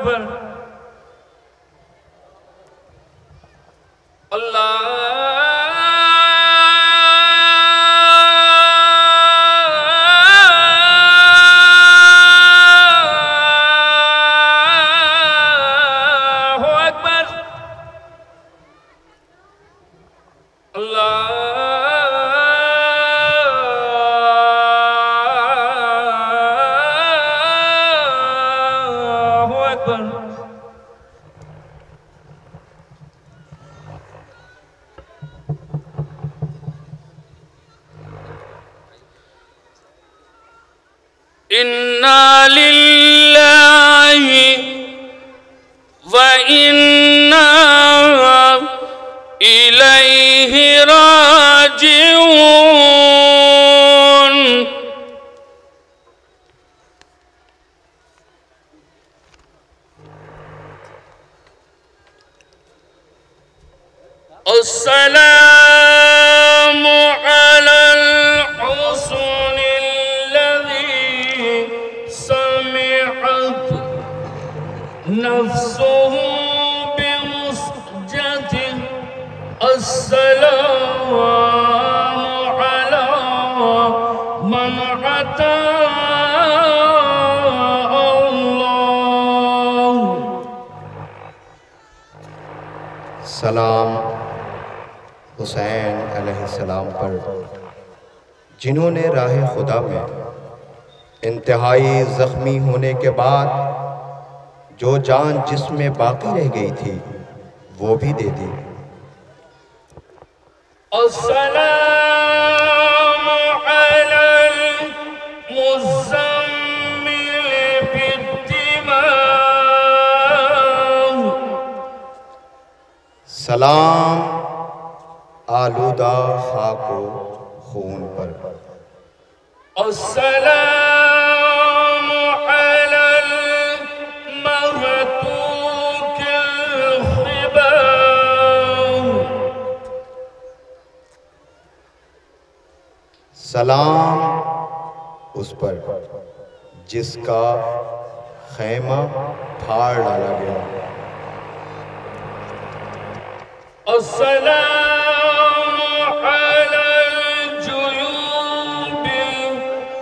अकबर। अल्लाहु अकबर। अल्लाहु अकबर। इन्ना लिल्लाहि व इन्ना इलैहि राजिऊन। अस्सलामु अलल हुस्निल्लज़ी समिअत नफ्सुहु बिमुस्जतिन। अस्सलामु अला मन अता अल्लाह। सलाम हुसैन अलैहिस्सलाम पर, जिन्होंने राह खुदा में इंतहाई ज़ख्मी होने के बाद जो जान जिसमें बाकी रह गई थी वो भी दे दी। अस्सलामु अलल मुज़म्मिल बिद्दिमा। सलाम आलूदा खाको खून पर। अस्सलामु अलल महतूकिल खिबा। सलाम उस पर जिसका खैमा फाड़ डाला गया। अस्सलामु अलल जुयूबिल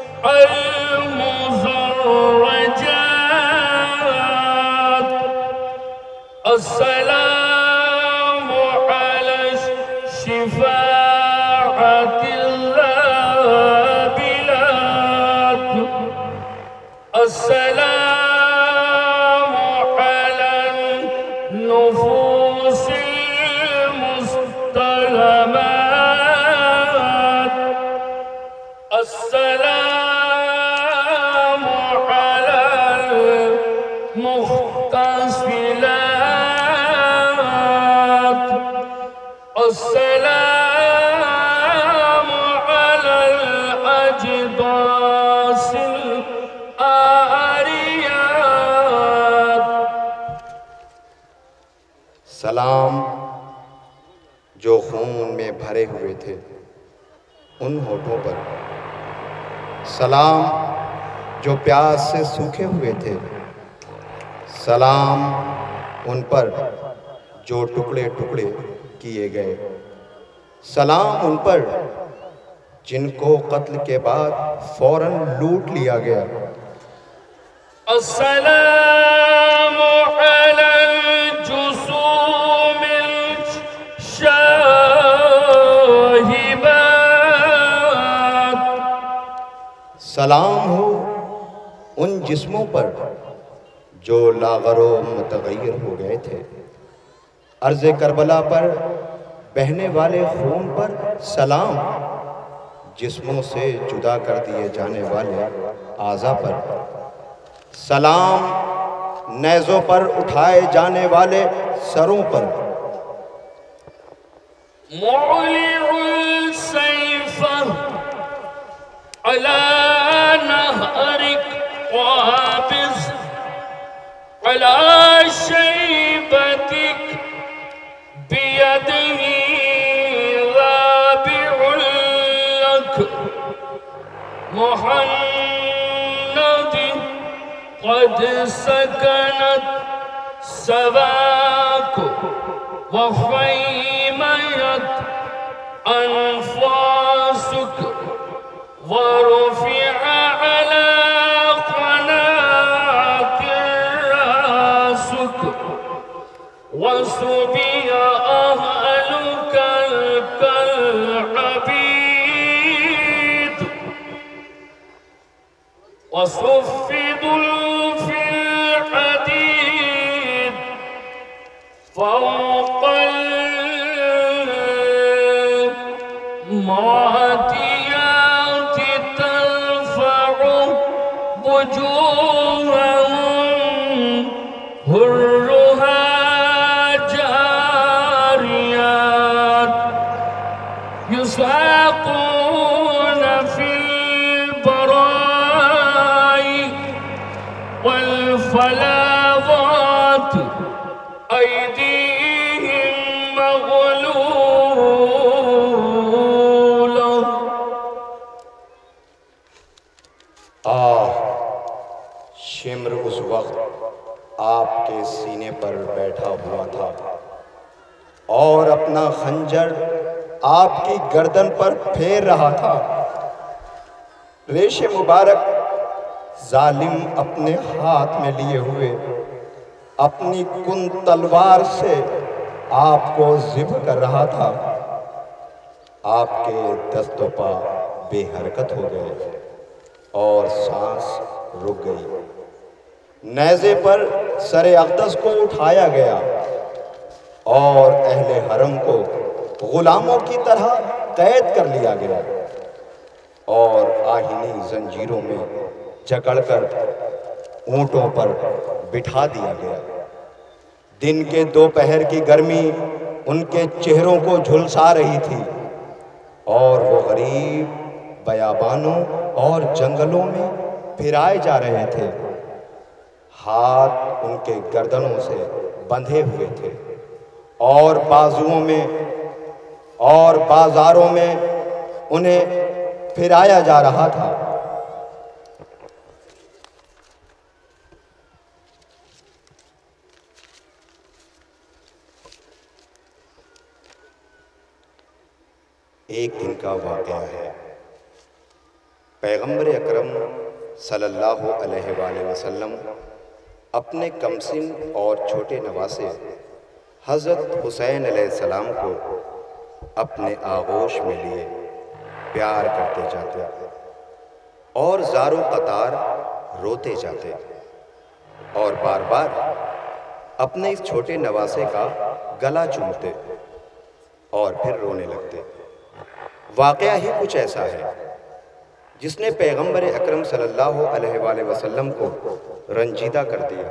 अल-मुज़र्रजात। अस्सलामु अलश शिफाअतिल लाबिलात। अस्सलामु अलल नुफूसिल मुस्तलमात। अस्सलामु अलल मुख्तसिलात। अस्सलामु अलल अजदासिल आरियात। सलाम जो खून में भरे हुए थे उन होठों पर। सलाम जो प्यास से सूखे हुए थे। सलाम उन पर जो टुकड़े टुकड़े किए गए। सलाम उन पर जिनको कत्ल के बाद फौरन लूट लिया गया। अस्सलामु अलल जुसूमिल शाहिबात। सलाम हो उन जिस्मों पर जो लागरो मुतगय्यर हो गए थे। अर्ज़े करबला पर बहने वाले खून पर सलाम। जिस्मों से जुदा कर दिए जाने वाले आज़ा पर सलाम। नेज़ों पर उठाए जाने वाले सरों पर। मुअलिउल सैफ़ अला नहरिक वाबिस अला शैबतिक बियदिही राबिउल लक मुहम्मद قد سكنت سواك وخيميت أنفاسك ورفع على قناك راسك وسبي أهلك كالعبيد وصفدوا في الحديد فوق المعديات ترفع وجوههم هرها جاريات يساقون في البراء والفلاظات أيديهم مغلولة. शिम्र उस वक्त आपके सीने पर बैठा हुआ था और अपना खंजर आपकी गर्दन पर फेर रहा था। रेशे मुबारक जालिम अपने हाथ में लिए हुए अपनी कुन तलवार से आपको ज़िब कर रहा था। आपके दस्तों पा बेहरकत हो गए और सांस रुक गई। नेज़े पर सरे अक़दस को उठाया गया और अहले हरम को गुलामों की तरह कैद कर लिया गया और आहिनी जंजीरों में जकड़कर ऊंटों पर बिठा दिया गया। दिन के दोपहर की गर्मी उनके चेहरों को झुलसा रही थी और वो गरीब बयाबानों और जंगलों में फिराए जा रहे थे। हाथ उनके गर्दनों से बंधे हुए थे और बाजुओं में और बाजारों में उन्हें फिराया जा रहा था। एक दिन का वाक़या है। पैगंबर अकरम सल्लल्लाहु अलैहि वसल्लम अपने कमसिन और छोटे नवासे हज़रत हुसैन अलैहिस्सलाम को अपने आगोश में लिए प्यार करते जाते और ज़ारो कतार रोते जाते और बार बार अपने इस छोटे नवासे का गला चूमते और फिर रोने लगते। वाक़या ही कुछ ऐसा है जिसने पैगंबर अकरम सल्लल्लाहु अलैहि वसल्लम को रंजीदा कर दिया,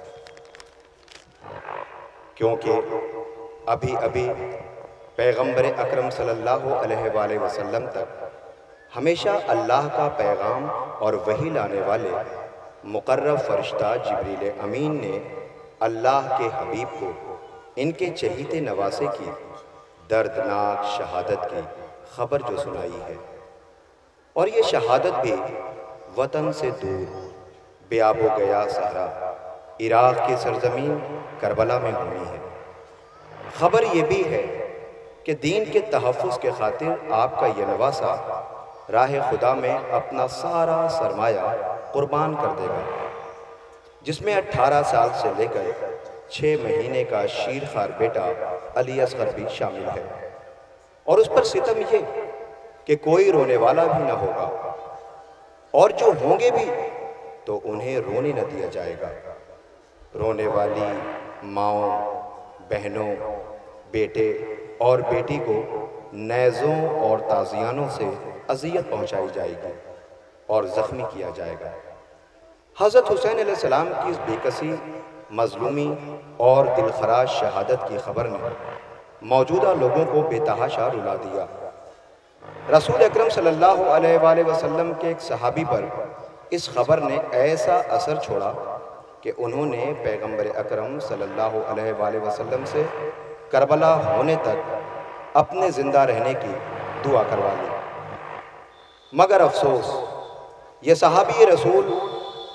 क्योंकि अभी अभी पैगंबर अकरम सल्लल्लाहु अलैहि वसल्लम तक हमेशा अल्लाह का पैगाम और वही लाने वाले मुकर्रब फरिश्ता जिब्रील अमीन ने अल्लाह के हबीब को इनके चहीते नवासे की दर्दनाक शहादत की खबर जो सुनाई है, और ये शहादत भी वतन से दूर बेआबो गया सहरा इराक़ की सरजमीन करबला में हुई है। खबर ये भी है कि दीन के तहफ़्फ़ुज़ के खातिर आपका ये नवासा राह खुदा में अपना सारा सरमाया कुर्बान कर देगा, जिसमें 18 साल से लेकर 6 महीने का शीरखार बेटा अली असगर भी शामिल है। और उस पर सितम ये कि कोई रोने वाला भी ना होगा, और जो होंगे भी तो उन्हें रोने न दिया जाएगा। रोने वाली माँओं, बहनों, बेटे और बेटी को नेज़ों और ताज़ियानों से अज़ियत पहुँचाई जाएगी और ज़ख्मी किया जाएगा। हज़रत हुसैन अलैहिस्सलाम की इस बेकसी, मज़लूमी और दिलखराश शहादत की खबर ने मौजूदा लोगों को बेतहाशा रुला दिया। रसूल अकरम सल्लल्लाहु अलैहि वसल्लम के एक सहाबी पर इस खबर ने ऐसा असर छोड़ा कि उन्होंने पैगंबर अकरम सल्लल्लाहु अलैहि वसल्लम से करबला होने तक अपने ज़िंदा रहने की दुआ करवा ली। मगर अफसोस, ये सहाबी रसूल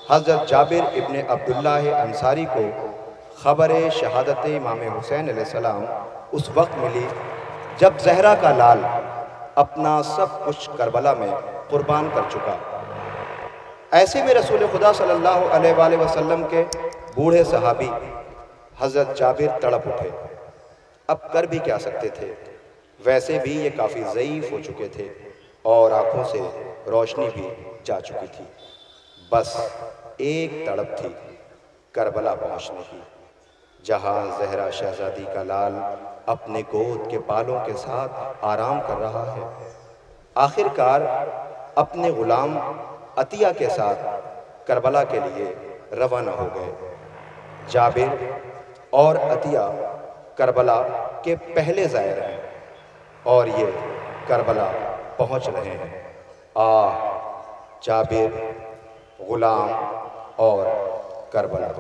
हज़रत जाबिर इब्ने अब्दुल्लाह अंसारी को ख़बर शहादत इमाम हुसैन अलैहिस्सलाम उस वक्त मिली जब ज़हरा का लाल अपना सब कुछ करबला में कुर्बान कर चुका। ऐसे में रसूल खुदा सल्लल्लाहु अलैहि वसल्लम के बूढ़े सहाबी हज़रत जाबिर तड़प उठे। अब कर भी क्या सकते थे, वैसे भी ये काफ़ी ज़ईफ़ हो चुके थे और आँखों से रोशनी भी जा चुकी थी। बस एक तड़प थी करबला पहुँचने की, जहाँ ज़हरा शहज़ादी का लाल अपने गोद के बालों के साथ आराम कर रहा है। आखिरकार अपने ग़ुलाम अतिया के साथ करबला के लिए रवाना हो गए। जाबिर और अतिया करबला के पहले ज़ायर हैं और ये करबला पहुंच रहे हैं। जाबिर, ग़ुलाम और करबला।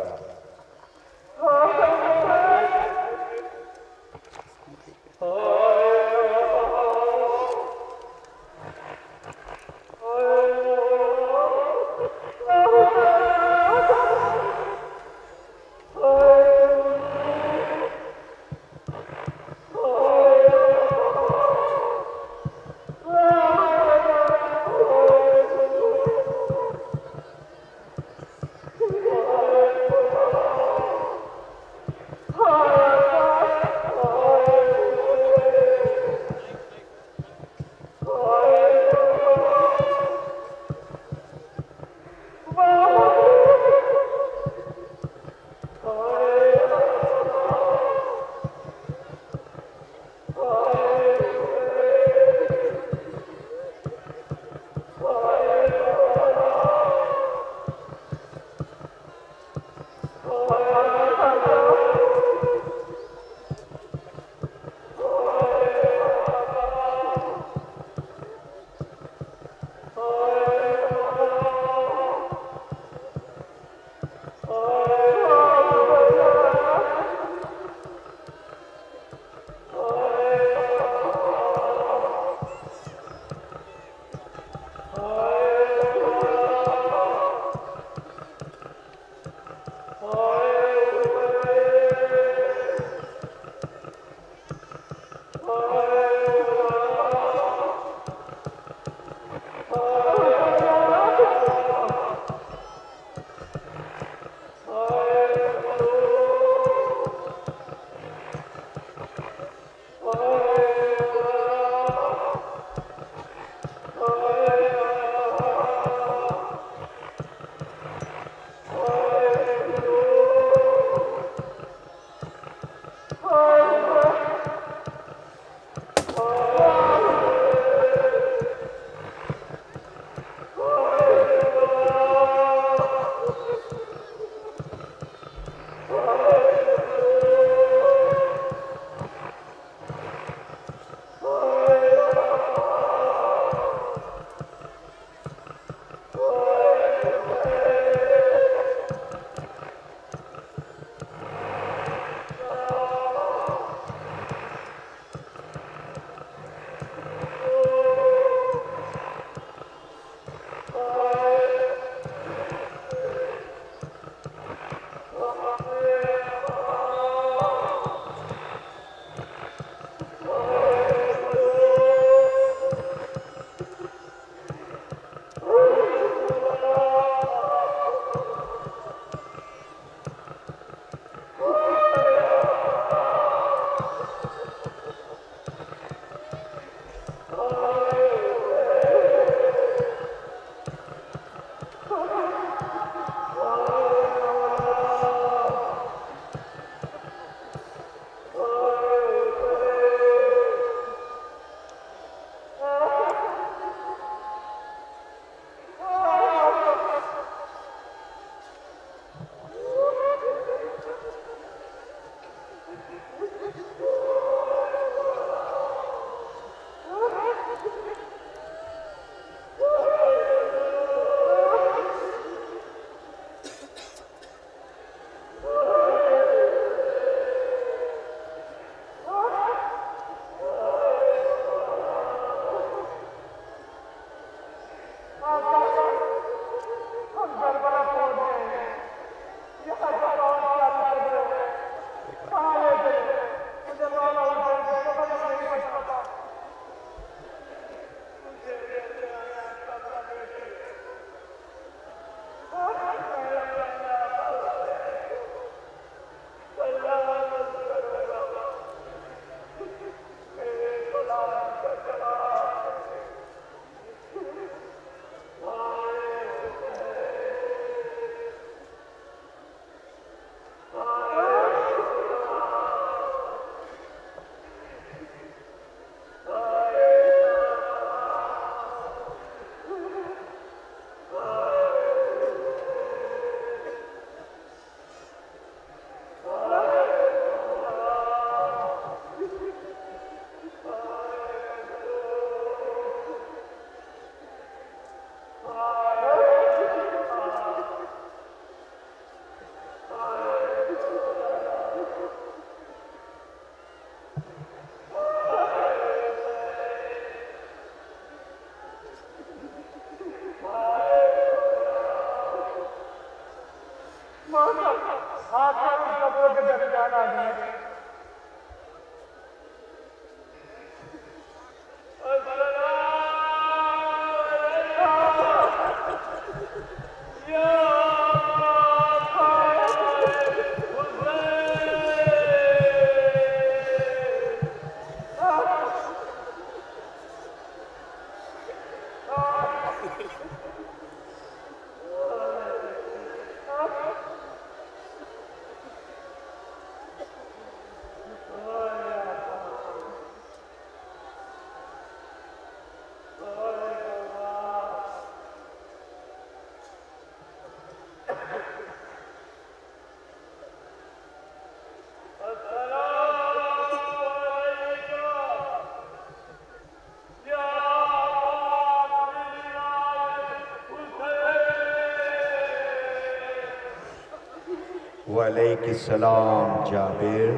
वालेकुमुस्सलाम जाबिर।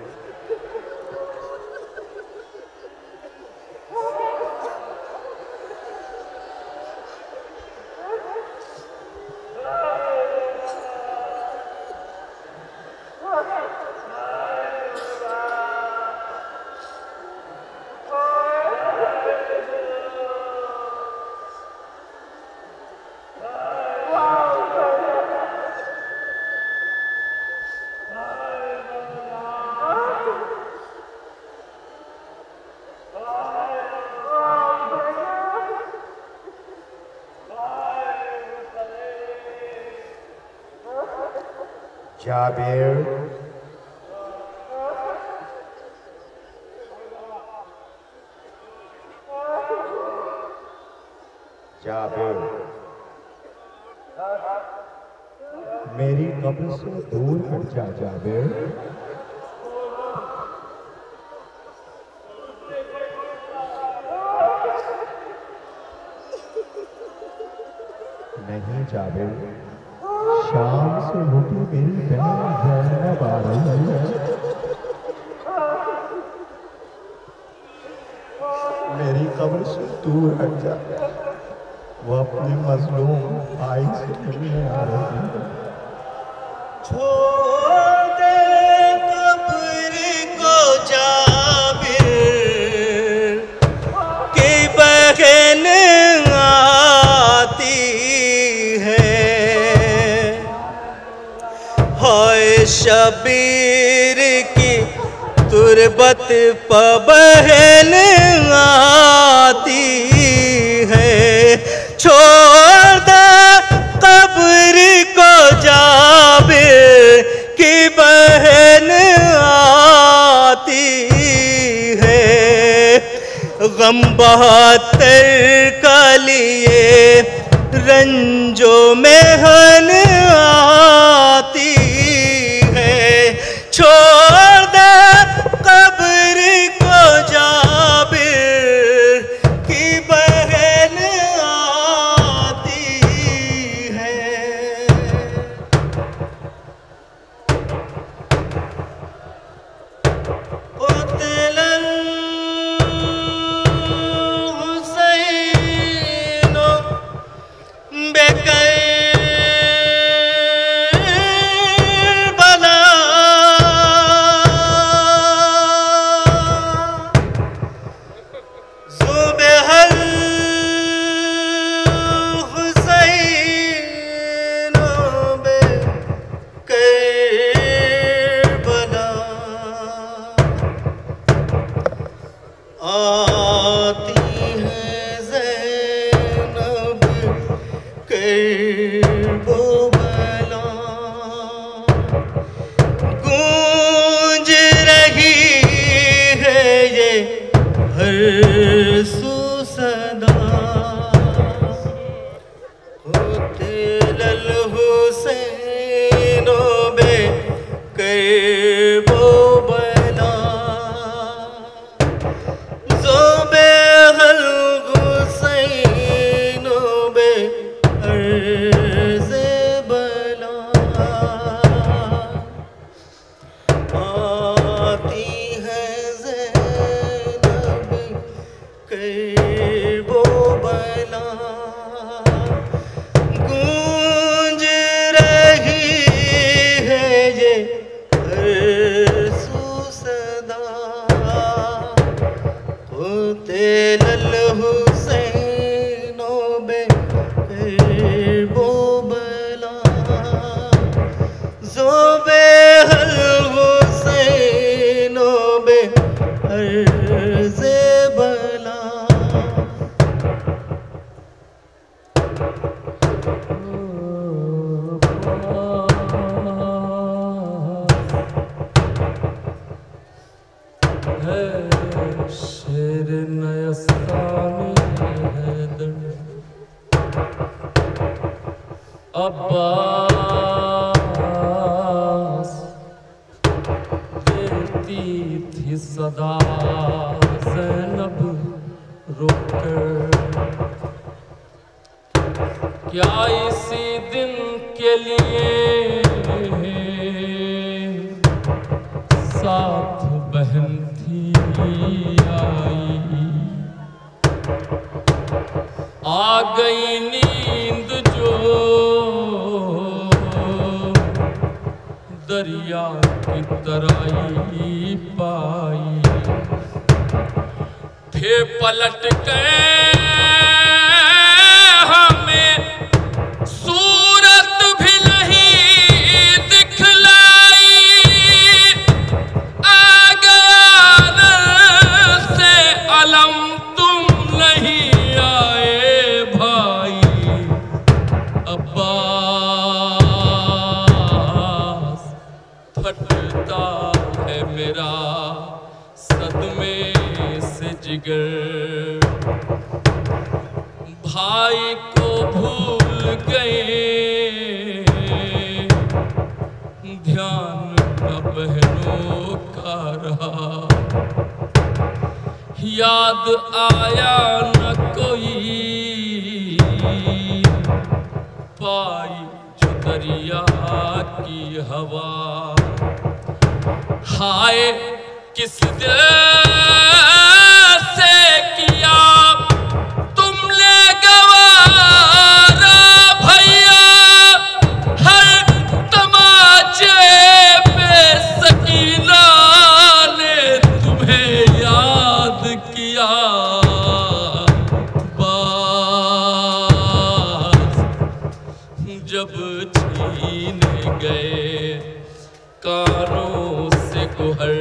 जाबिर, जाबिर, मेरी कब्र से दूर हट जा जाबिर। नहीं जाबिर, शाम से मुझे मेरी बहन ज़ैनब आ रही है। मेरी कब्र से दूर हट जा, वो अपने मजलूम भाई से मिलने आ रही है। छोड़ दे कब्र को जाबिर की बहन आती है। हाय शबीर की तुरबत पर बहन आती है। छोड़ दे कब्र को जाबिर की बहन आती है। गम बहातर का लिए रंजो में हन आती है। छोड़ दे कब्र को जाबिर की बहन आती है। उतलन हुसैन सदा ज़ैनब रोकर, क्या इसी दिन के लिए साथ बहन थी आई। आ गई नींद जो दरिया की तराई पाई, फिर पलट गए हमें सूरत भी नहीं दिखलाई। आ गया नर से अलम तुम नहीं आए भाई। अब्बास फटता है मेरा सदमे से जिगर, भाई को भूल गए ध्यान न बहनों का रहा। याद आया न कोई पाई जो दरिया की हवा। हाय किस दिल से किया तुमने गवारा भैया, हर तमाचे पे सकीना ने तुम्हें याद किया। बास जब छीने गए कानों से गुहर,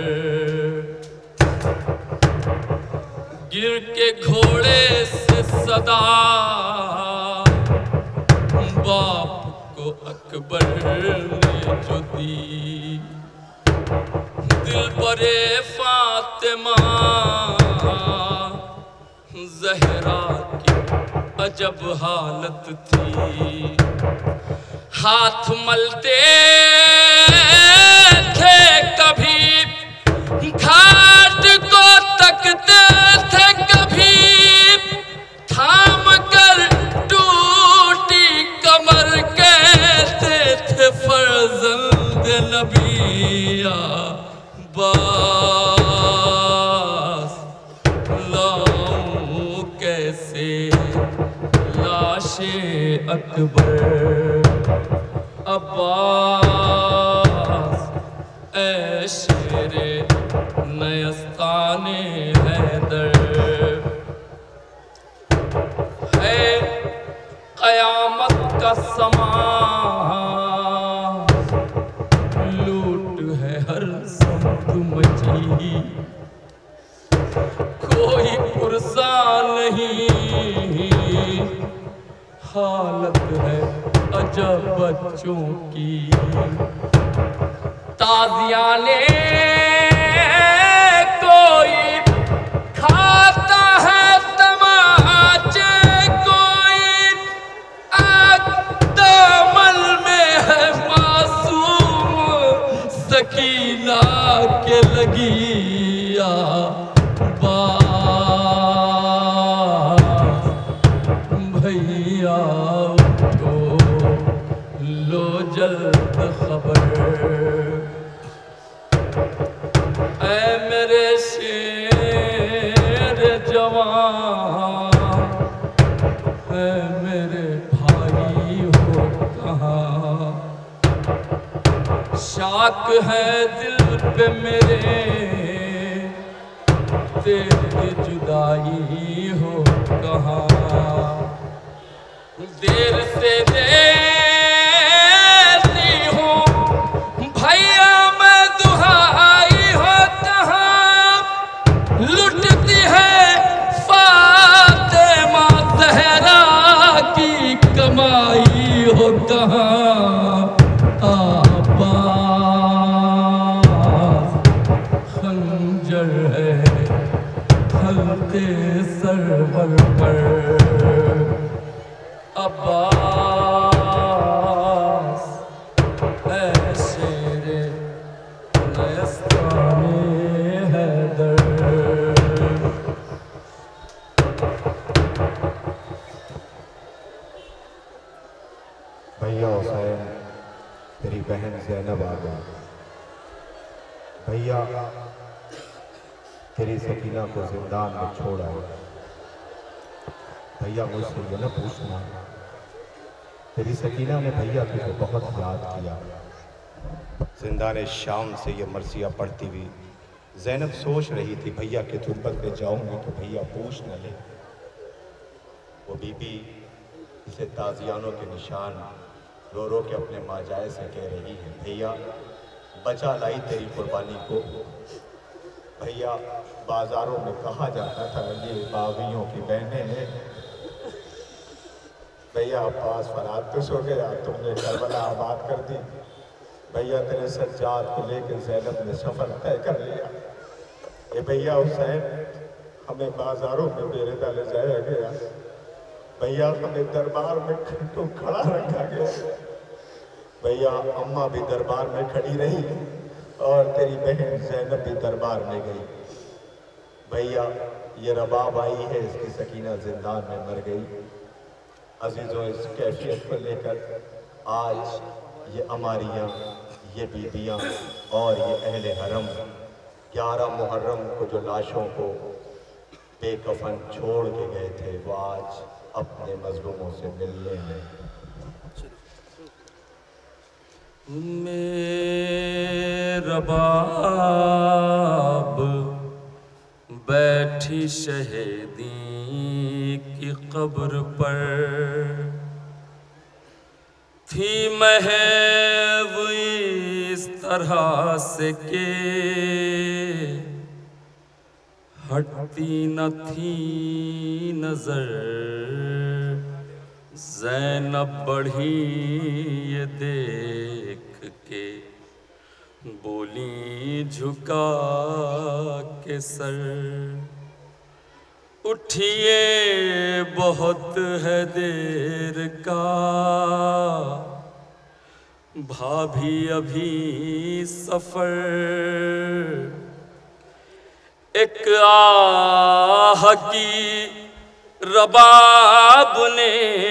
गिर के घोड़े से सदा बाप को अकबर ने जो दी। दिल परे फातिमा ज़हरा की अजब हालत थी। हाथ मलते थे कभी घाट को तकते थे, कभी थाम कर टूटी कमर कहते थे फर्जंद नबिया। बास लाऊं कैसे लाशे अकबर। अब्बास ऐ शेरे नयस्ताने हैदर, है क़यामत का समा लूट है हर समत मची। कोई पुरसा नहीं हालत है अजब बच्चों की। ताज़ियाने कोई खाता है तमाचे, कोई आग दामन में है मासूम सकीना के लगी। बास भैया उठो लो जल्द खबर। ऐ मेरे शेर जवान, ऐ मेरे भाई हो कहाँ। शाक है दिल पे मेरे तेरी जुदाई हो कहाँ। देर से देती हूँ भैया मैं दुहाई हो कहाँ। लुटती है फातिमा ज़हरा की कमाई हो कहाँ। खंजर है हल्के सरवर पर। अब्बास बहन ज़ैनब आ गई। भैया तेरी सकीना को जिंदान में छोड़ आए। भैया मुझसे ये न पूछना, तेरी सकीना ने भैया तुझे बहुत याद किया। जिंदान शाम से ये मरसिया पढ़ती हुई ज़ैनब सोच रही थी भैया के तुरबत पे जाऊंगी तो भैया पूछ न ले। वो बीबी इसे ताजियानों के निशान रो रो के अपने माजाए से कह रही है, भैया बचा लाई तेरी कुर्बानी को। भैया बाजारों में कहा जाता था ये बागियों की बहनें हैं। भैया अब्बास फरात तो सो गया, तुमने करबला आबाद कर दी। भैया तेरे सज्जाद को लेकर ज़ैनब ने सफ़र तय कर लिया। ये भैया हुसैन हमें बाजारों में बेरेदा ले जाया गया। भैया हमें दरबार में घंटों खड़ा रखा गया। भैया अम्मा भी दरबार में खड़ी रही और तेरी बहन ज़ैनब भी दरबार में गई। भैया ये रबाब आई है, इसकी सकीना जिंदान में मर गई। अजीज़ों, इस कैफियत को लेकर आज ये अमारियाँ, ये बीबियाँ और ये अहले हरम 11 मुहर्रम को जो लाशों को बेकफन छोड़ के गए थे, वो आज अपने मजलूमों से मिलने में। मेरा बाब बैठी शहीदी की कब्र पर थी महव इस तरह से के हटती न थी नजर। ज़ैनब बढ़ी ये देख के बोली झुका के सर, उठिए बहुत है देर का भाभी अभी सफर। एक आह की रबाब ने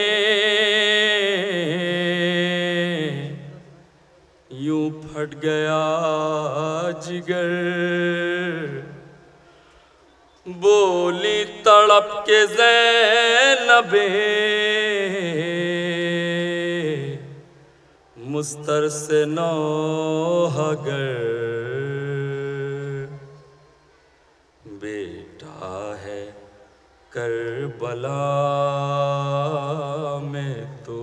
यूं फट गया जिगर, बोली तड़प के ज़ैनबे मुस्तर से नौहगर। बेटा है करबला में तो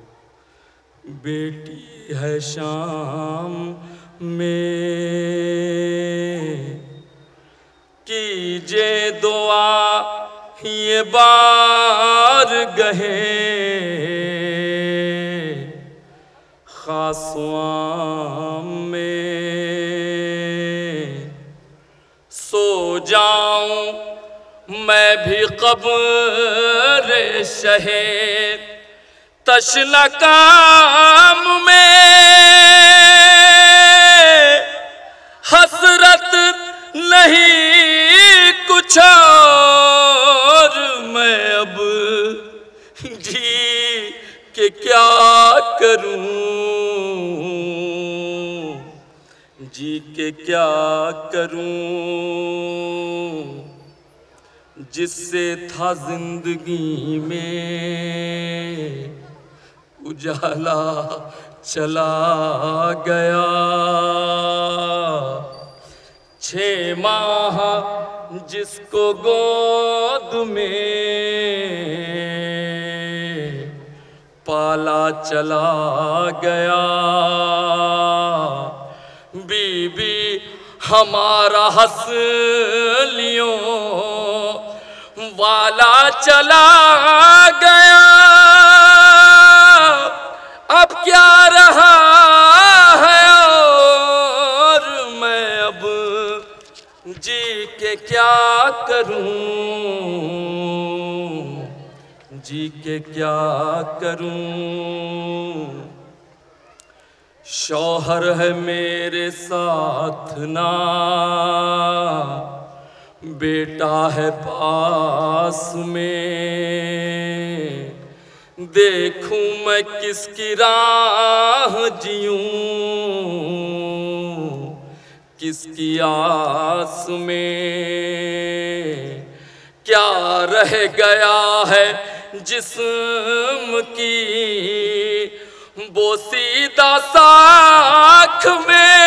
बेटी है शाम में, कीजे दुआ ये बार गहे खासवाम में। सो जाऊं मैं भी कब्र शहे तशना काम में, हसरत नहीं कुछ और मैं अब जी के क्या करूं, जी के क्या करूं। जिससे था जिंदगी में उजाला चला गया, 6 माह जिसको गोद में पाला चला गया। बीबी हमारा हंसलियों वाला चला गया, अब क्या रहा है और मैं अब जी के क्या करूं, जी के क्या करूं। शौहर है मेरे साथ ना, बेटा है पास में, देखूं मैं किसकी राह जियूं, किसकी आस में क्या रह गया है जिस्म की बोसीदा साख में।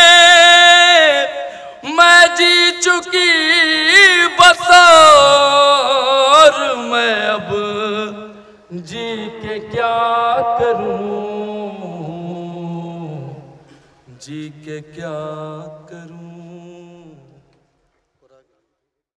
मैं जी चुकी बसौर मैं अब जी के क्या करूं, जी के क्या